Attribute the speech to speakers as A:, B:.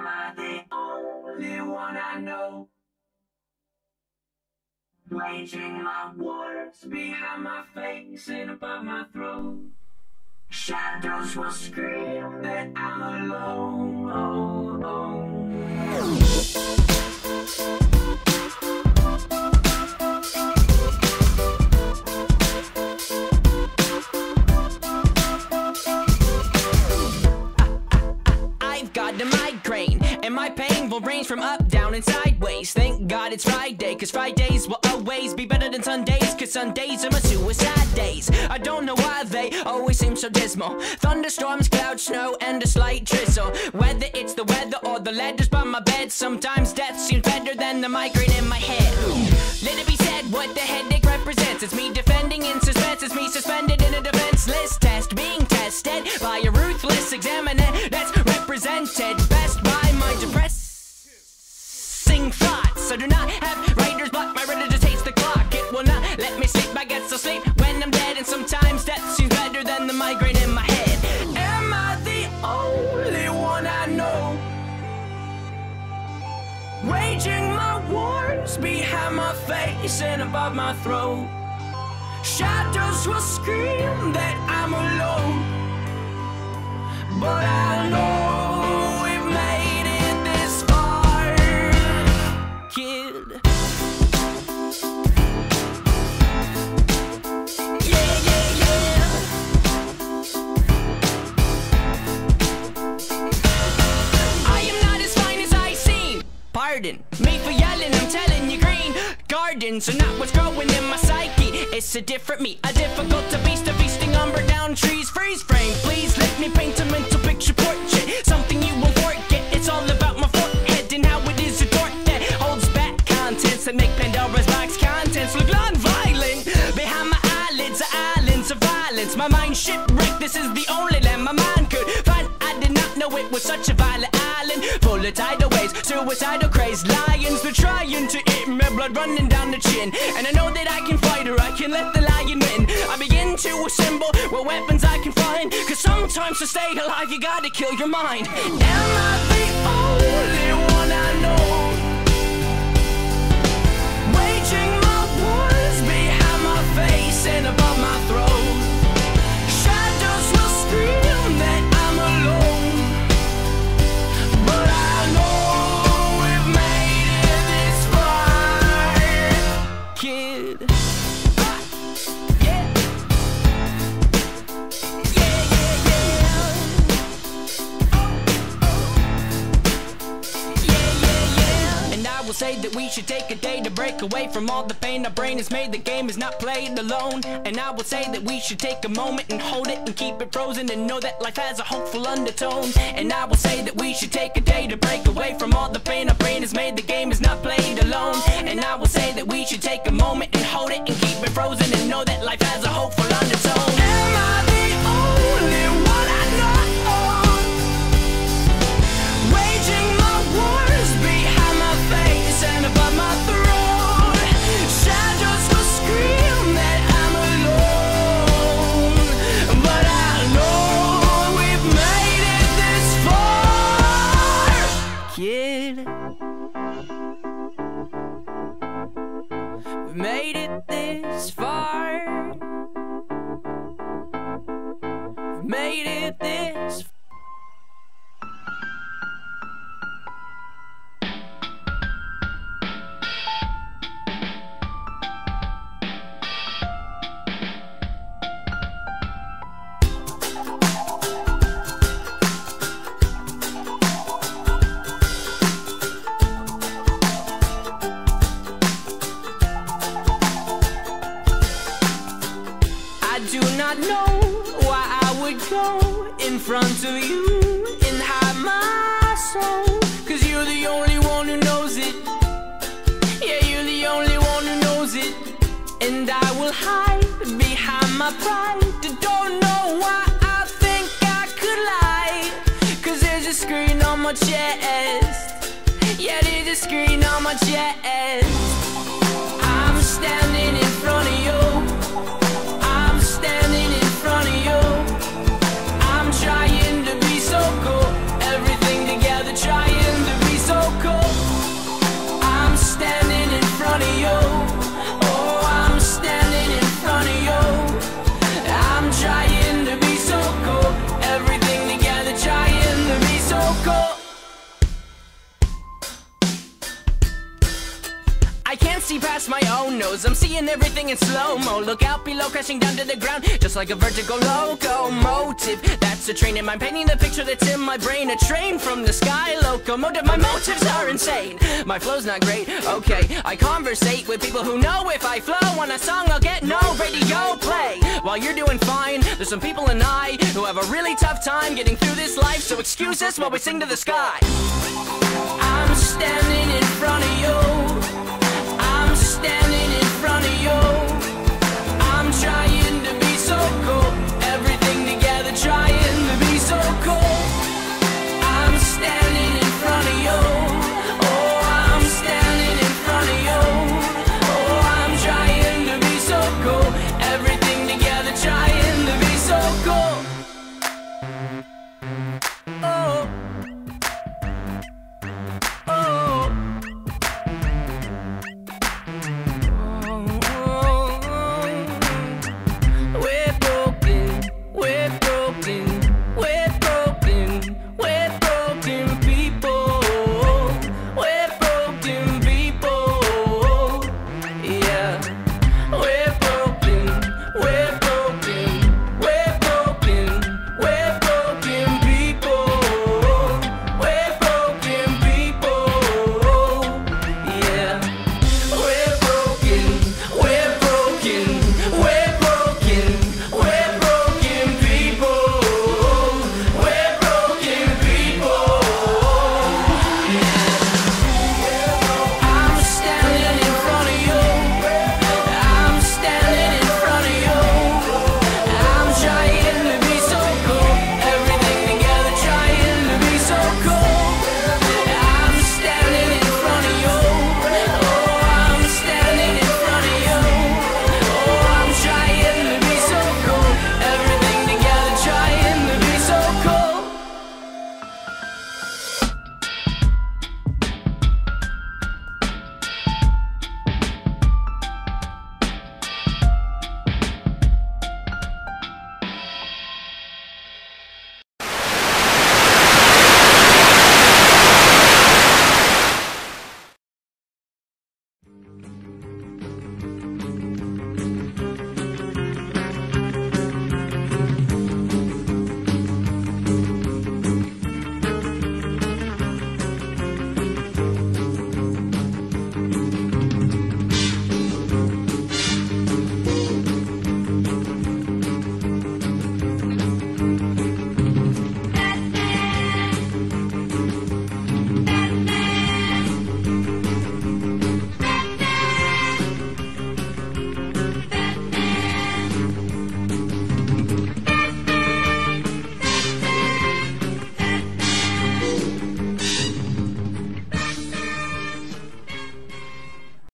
A: I the only one I know? Waging my wars behind my face and above my throat. Shadows will scream that I'm alone. Oh, oh.
B: I've got a migraine, and my pain will range from up, down, and sideways. Thank God it's Friday, cause Fridays will always be better than Sundays, cause Sundays are my suicide days. I don't know why they always seem so dismal. Thunderstorms, clouds, snow, and a slight drizzle. Whether it's the weather or the letters by my bed, sometimes death seems better than the migraine in my head. Let it be said what the headache represents. It's me defending in suspense, it's me suspended in a defenseless test, being tested by a ruthless examiner that's represented best by my depressing thoughts. I do not have writer's block, my reader just hates the clock. It will not let me sleep, I guess I'll sleep when I'm dead. And sometimes death seems better than the migraine in my head.
A: Am I the only one I know? Waging my wars behind my face and above my throat. Shadows will scream that I'm alone, but I know we've made it this far,
B: Kid.
A: yeah, yeah, yeah.
B: I am not as fine as I seem. Pardon me for yelling, I'm telling you, green gardens are not what's growing in my psyche. It's a different me, a difficult to beast, a feasting umber down trees. Freeze frame, please let me paint a mental picture portrait, something you won't forget. It's all about my forehead and how it is a door that holds back contents that make Pandora's box contents look non-violent. Behind my eyelids are islands of violence. My mind shipwrecked, this is the only land my mind could find. I did not know it was such a violent island, full of tidal waves, suicidal crazed lions. They're trying to eat me, blood running down the chin, and I know that I can fight or I can let the lion win. I begin to assemble what weapons I can find, cause sometimes to stay alive you gotta kill your mind.
A: Am I the only one I know? Waging my wars behind my face and above my throat. Shadows will scream that I'm alone, but I know we've made it this far,
B: Kid.
A: yeah. Yeah, yeah, yeah. Yeah, yeah, yeah.
B: And I will say that we should take a day to break away from all the pain our brain has made. The game is not played alone. And I will say that we should take a moment and hold it and keep it frozen and know that life has a hopeful undertone. And I will say that we should take a day to break away from all the pain our brain has made. The game is not played alone. And I will say that we should take a moment and hold it and keep it frozen and know that life has a hopeful undertone.
A: Am I the only one I know? Waging my wars behind my face and above my throat. Shadows will scream that I'm alone, but I know we've made it this far,
B: Kid. We made it this far. We made it this far. I do not know why I would go in front of you and hide my soul, cause you're the only one who knows it. Yeah, you're the only one who knows it. And I will hide behind my pride. I don't know why I think I could lie, cause there's a screen on my chest. Yeah, there's a screen on my chest. I'm standing in front of you. I'm standing in front of you. I'm trying to be so cool. Everything together, trying past my own nose. I'm seeing everything in slow-mo. Look out below, crashing down to the ground, just like a vertigo locomotive. That's a train in mind, painting the picture that's in my brain. A train from the sky, locomotive. My motives are insane. My flow's not great, okay. I conversate with people who know if I flow on a song, I'll get no radio play. While you're doing fine, there's some people and I who have a really tough time getting through this life. So excuse us while we sing to the sky. I'm standing in front of you. I'm standing in front of you. I'm trying